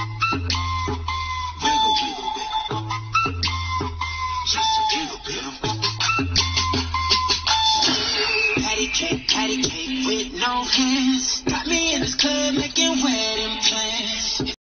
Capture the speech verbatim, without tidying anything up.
Wiggle, wiggle, wiggle. Just a little bit. Patty cake, patty cake with no hands. Got me in this club making wedding plans.